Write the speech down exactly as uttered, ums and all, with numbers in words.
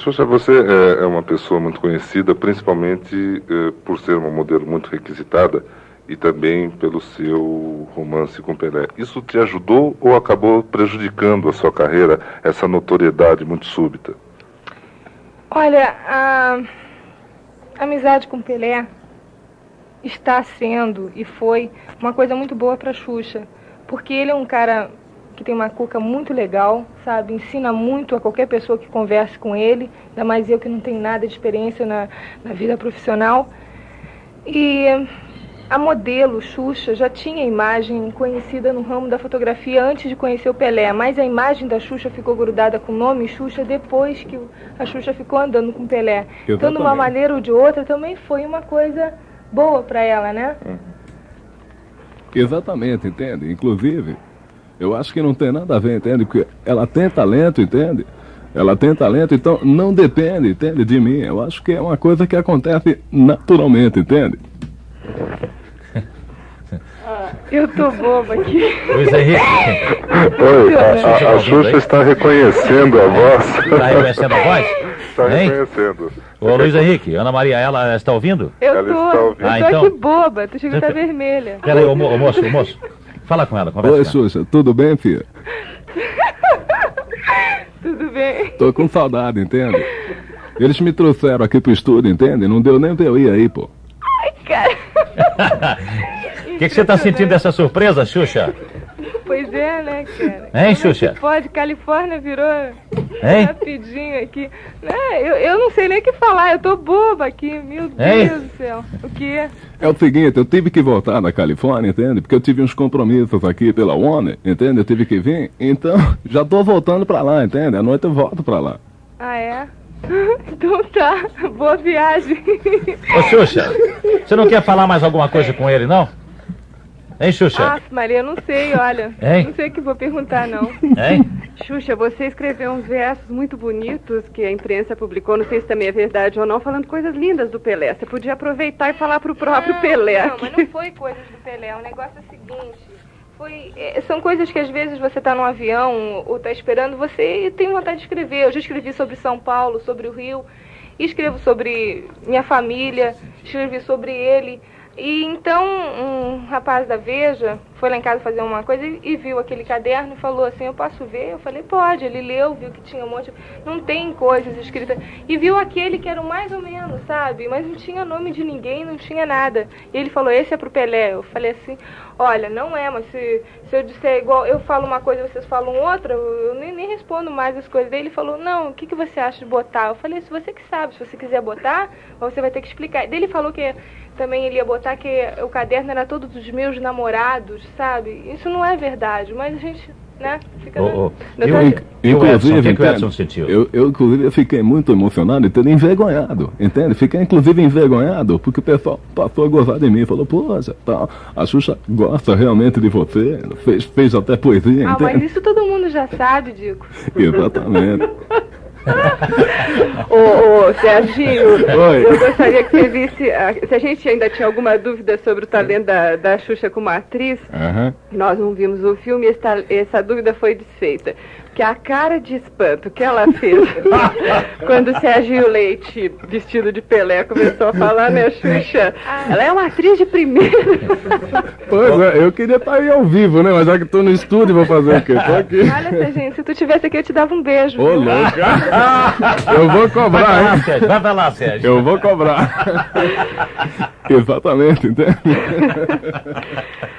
Xuxa, você é, é uma pessoa muito conhecida, principalmente é, por ser uma modelo muito requisitada e também pelo seu romance com Pelé. Isso te ajudou ou acabou prejudicando a sua carreira, essa notoriedade muito súbita? Olha, a amizade com Pelé está sendo e foi uma coisa muito boa para Xuxa, porque ele é um cara que tem uma cuca muito legal, sabe? Ensina muito a qualquer pessoa que converse com ele, ainda mais eu que não tenho nada de experiência na, na vida profissional. E a modelo Xuxa já tinha imagem conhecida no ramo da fotografia antes de conhecer o Pelé, mas a imagem da Xuxa ficou grudada com o nome Xuxa depois que a Xuxa ficou andando com o Pelé. Eu então, de uma maneira ou de outra, também foi uma coisa boa para ela, né? Uhum. Exatamente, entende? Inclusive, eu acho que não tem nada a ver, entende? Porque ela tem talento, entende? Ela tem talento, então não depende, entende, de mim. Eu acho que é uma coisa que acontece naturalmente, entende? Eu tô boba aqui. Luiz Henrique. Oi, a, a, a Xuxa está reconhecendo a voz. Está reconhecendo a voz? Está hein? reconhecendo. Ô, Luiz Henrique, Ana Maria, ela está ouvindo? Eu ela tô, está ouvindo. eu tô Ah, então... aqui boba, tô chegando a estar vermelha. Peraí, ô, mo ô, moço, ô, moço. Fala com ela, conversa. Oi, Xuxa, tudo bem, filha? Tudo bem. Tô com saudade, entende? Eles me trouxeram aqui pro estúdio, entende? Não deu nem pra eu ir aí, pô. Ai, cara. O que, que você tá sentindo dessa surpresa, Xuxa? Pois é, né, cara? Hein, Xuxa? Pode, Califórnia virou hein? rapidinho aqui. É, eu, eu não sei nem o que falar, eu tô boba aqui, meu hein? Deus do céu. O que é? É o seguinte, eu tive que voltar na Califórnia, entende? Porque eu tive uns compromissos aqui pela ONU, entende? Eu tive que vir, então já tô voltando pra lá, entende? À noite eu volto pra lá. Ah, é? Então tá, boa viagem. Ô, Xuxa, você não quer falar mais alguma coisa com ele, não? Hein, Xuxa? Ah, Maria, eu não sei, olha. Hein? Não sei o que vou perguntar, não. Hein? Xuxa, você escreveu uns versos muito bonitos que a imprensa publicou, não sei se também é verdade ou não, falando coisas lindas do Pelé. Você podia aproveitar e falar pro próprio não, Pelé. Não, mas não foi coisas do Pelé. O negócio é o seguinte... Foi, é, são coisas que às vezes você está num avião ou está esperando, você tem vontade de escrever. Eu já escrevi sobre São Paulo, sobre o Rio, e escrevo sobre minha família, escrevi sobre ele. E então um rapaz da Veja foi lá em casa fazer uma coisa e, e viu aquele caderno e falou assim, eu posso ver? Eu falei, pode. Ele leu, viu que tinha um monte, não tem coisas escritas. E viu aquele que era o mais ou menos, sabe? Mas não tinha nome de ninguém, não tinha nada. E ele falou, esse é pro Pelé. Eu falei assim, olha, não é, mas se, se eu disser igual, eu falo uma coisa e vocês falam outra, eu, eu nem, nem respondo mais as coisas dele. Ele falou, não, o que, que você acha de botar? Eu falei, se você que sabe, se você quiser botar, você vai ter que explicar. E ele falou que também ele ia botar que o caderno era todo dos meus namorados, sabe? Isso não é verdade, mas a gente, né, fica... Oh, oh. Eu, eu, inc eu, inclusive, Edson, o que, que o Edson entende? sentiu? Eu, eu, inclusive, fiquei muito emocionado e tendo envergonhado, entende? Fiquei, inclusive, envergonhado, porque o pessoal passou a gozar de mim, falou, poxa, tá, a Xuxa gosta realmente de você, fez, fez até poesia, ah, entende? mas isso todo mundo já sabe, Dico. Exatamente. Ô, ô, Serginho, Oi. eu gostaria que você visse, ah, se a gente ainda tinha alguma dúvida sobre o talento da, da Xuxa como atriz, Uhum. nós não vimos o filme e essa, essa dúvida foi desfeita. Porque a cara de espanto que ela fez quando o Serginho Leite, vestido de Pelé, começou a falar, né, Xuxa? Ela é uma atriz de primeira. Pois é, eu queria estar aí ao vivo, né? Mas já que tô no estúdio, vou fazer o quê? Tô aqui. Olha, Serginho, se tu tivesse aqui eu te dava um beijo. Ô, louco. Eu vou cobrar, Vai pra lá, hein? Sérgio, vai pra lá, Sérgio. Eu vou cobrar. Exatamente, entende?